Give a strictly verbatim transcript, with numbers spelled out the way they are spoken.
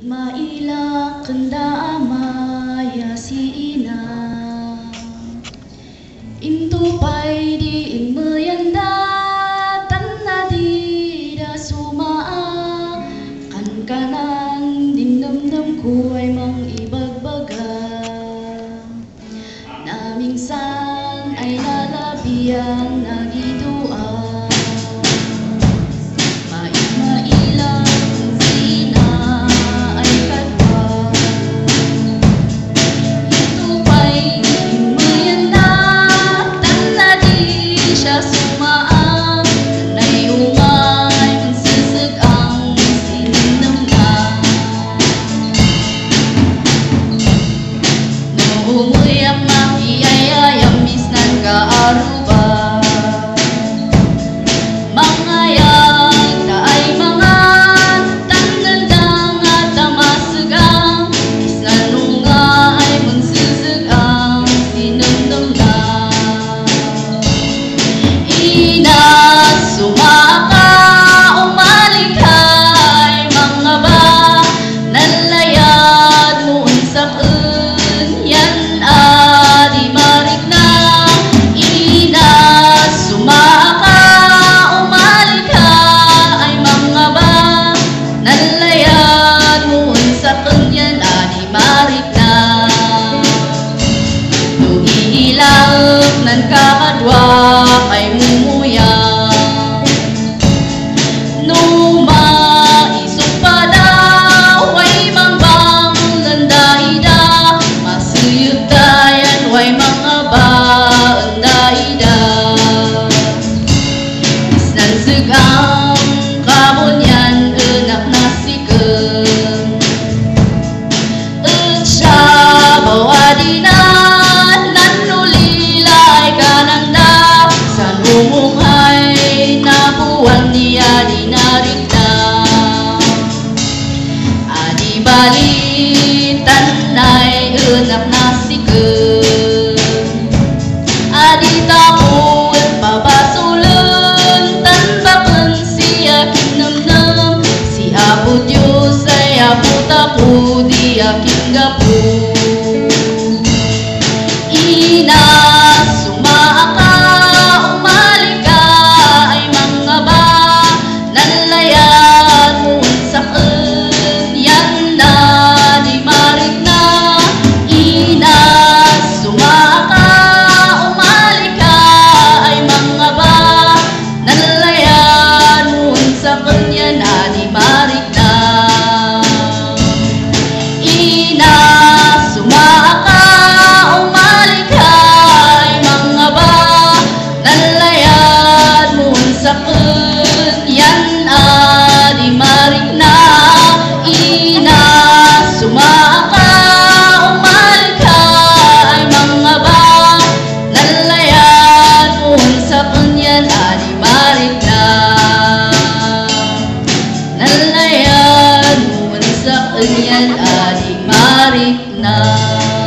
Maila kanda amaya si ina Into pay di inmayanda Tanna di da sumaa Kan kanan dinamdam ko ay mang ibagbaga Na minsan ay lalabiang nagidua nan kakadwa ay mumuyang no maisok pa daw ay mangbang landaida masuyot dayan way mga baandaida isnan sigang kabunyan anak nasiken at siya bawadina Umungay na buwan niya dinarik na Adi balitan na'y anak nasiken Adi tapul papasulan tanbakan siya kinamnam Si Apo Diyos ay Apo tapo di aking gapo Ina sumaka Nalayan mo sa kanyan, adik marik na